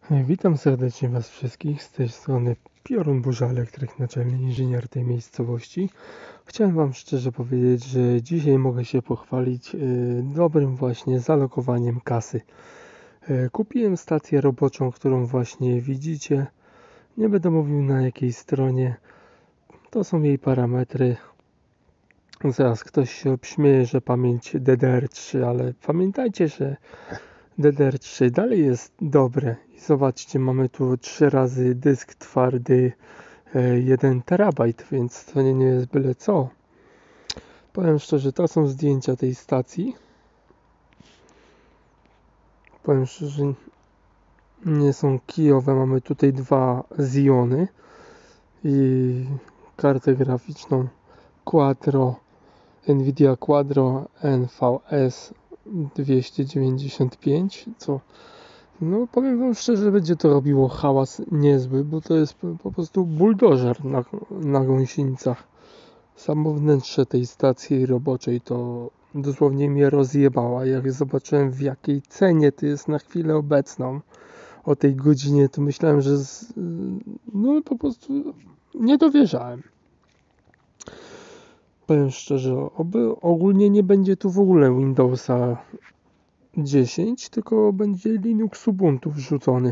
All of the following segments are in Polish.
Witam serdecznie Was wszystkich, z tej strony Piorun Burza Elektryk, naczelny inżynier tej miejscowości. Chciałem Wam szczerze powiedzieć, że dzisiaj mogę się pochwalić dobrym właśnie zalokowaniem kasy. Kupiłem stację roboczą, którą właśnie widzicie. Nie będę mówił na jakiej stronie. To są jej parametry. Zaraz ktoś się obśmieje, że pamięć DDR3, ale pamiętajcie, że DDR3 dalej jest dobre. I zobaczcie, mamy tu 3 razy dysk twardy 1 terabajt, więc to nie jest byle co. Powiem szczerze, to są zdjęcia tej stacji. Powiem szczerze, nie są kijowe. Mamy tutaj 2 Xeony i kartę graficzną Quadro, Nvidia Quadro NVS 295, co powiem Wam szczerze, że będzie to robiło hałas niezły, bo to jest po prostu buldożer na gąsienicach. Samo wnętrze tej stacji roboczej to dosłownie mnie rozjebała. Jak zobaczyłem, w jakiej cenie to jest na chwilę obecną o tej godzinie, to myślałem, że po prostu nie dowierzałem. Powiem szczerze, ogólnie nie będzie tu w ogóle Windowsa 10, tylko będzie Linux Ubuntu wrzucony.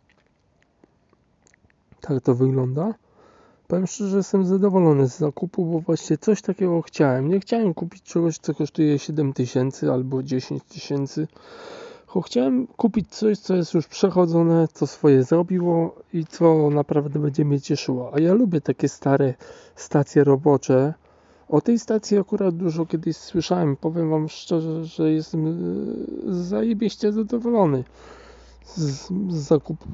Tak to wygląda. Powiem szczerze, że jestem zadowolony z zakupu, bo właśnie coś takiego chciałem. Nie chciałem kupić czegoś, co kosztuje 7000 albo 10 000. Chciałem kupić coś, co jest już przechodzone, co swoje zrobiło i co naprawdę będzie mnie cieszyło. A ja lubię takie stare stacje robocze. O tej stacji akurat dużo kiedyś słyszałem. Powiem Wam szczerze, że jestem zajebiście zadowolony z zakupu.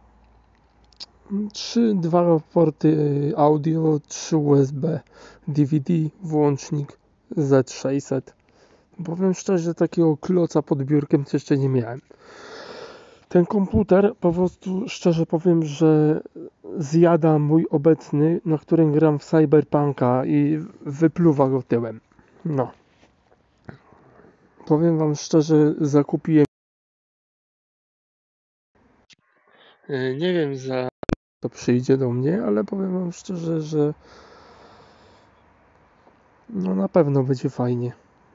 2 porty audio, 3 USB, DVD, włącznik Z600. Powiem szczerze, takiego kloca pod biurkiem to jeszcze nie miałem. Ten komputer, po prostu szczerze powiem, że zjada mój obecny, na którym gram w Cyberpunka i wypluwa go tyłem. Powiem Wam szczerze, zakupiłem. Nie wiem, za to przyjdzie do mnie, ale powiem Wam szczerze, że na pewno będzie fajnie.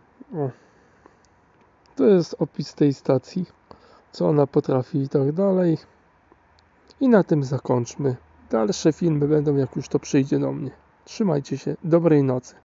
To jest opis tej stacji, co ona potrafi i tak dalej. I na tym zakończmy. Dalsze filmy będą, jak już to przyjdzie do mnie. Trzymajcie się, dobrej nocy.